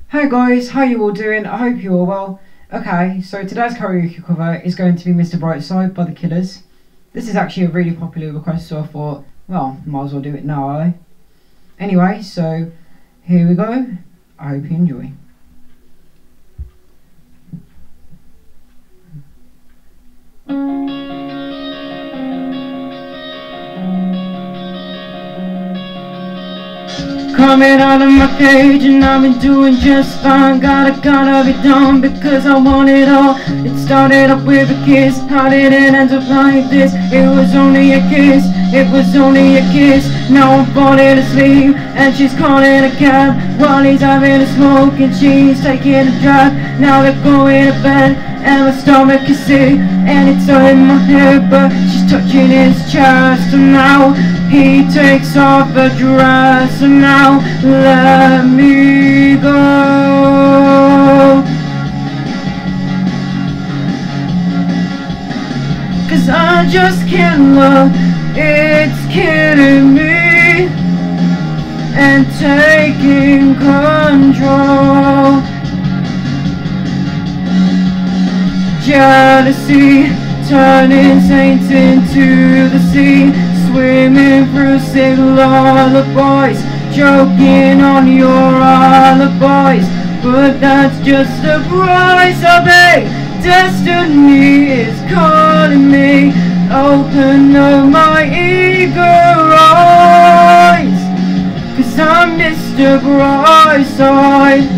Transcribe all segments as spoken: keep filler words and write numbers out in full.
Hey guys, how you all doing? I hope you're all well. Okay, so today's karaoke cover is going to be Mister Brightside by the Killers. This is actually a really popular request, so I thought, well, might as well do it now, eh? Anyway, so here we go. I hope you enjoy. Coming out of my cage and I've been doing just fine. Gotta, gotta be done because I want it all. It started off with a kiss, how did it end up like this? It was only a kiss, it was only a kiss. Now I'm falling asleep and she's calling a cab while he's having a smoke and she's taking a drive. Now they're going to bed and my stomach is sick and it's all in my head, but she's touching his chest. And now he takes off her dress and now let me go, 'cause I just can't love, it's killing me and taking control. Jealousy turning saints into the sea, swimming through sick lullabies, choking on your alibis. But that's just the price I pay. Destiny is calling me. Open up my eager eyes, 'cause I'm Mister Brightside.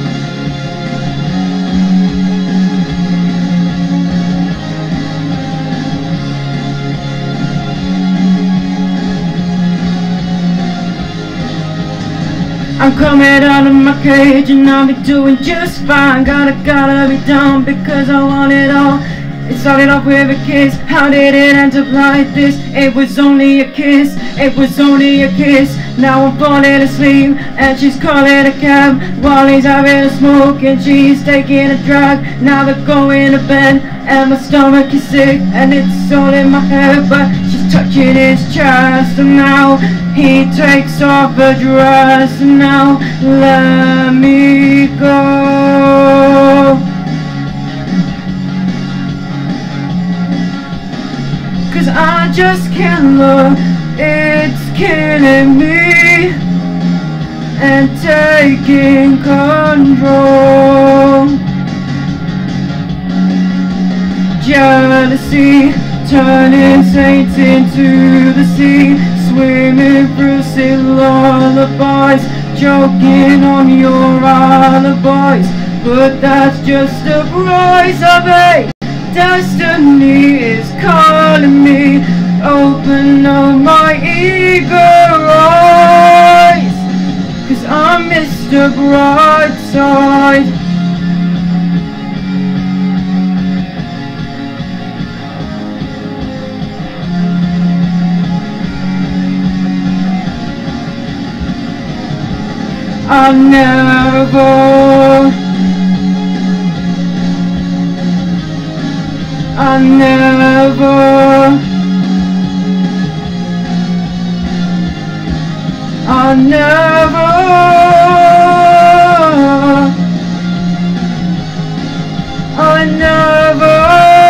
I'm coming out of my cage and I'll be doing just fine. Gotta, gotta be done because I want it all. It started off with a kiss, how did it end up like this? It was only a kiss, it was only a kiss. Now I'm falling asleep and she's calling a cab while he's having a smoke and she's taking a drag. Now they're going to bed and my stomach is sick and it's all in my head, but she's touching his chest. And now he takes off her dress and now let me go, 'cause I just can't love, it's killing me and taking control. Jealousy turning saints into the sea, swimming through sick lullabies, choking on your alibis. But that's just the price I pay. Destiny is calling me. Open up my eager eyes, 'cause I'm Mister Brightside. I never, I never, I never, I never.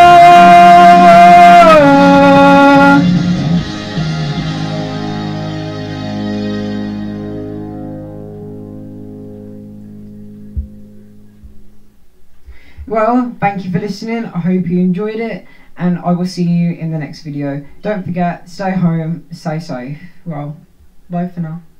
Well, thank you for listening. I hope you enjoyed it and I will see you in the next video. Don't forget, stay home, stay safe. Well, bye for now.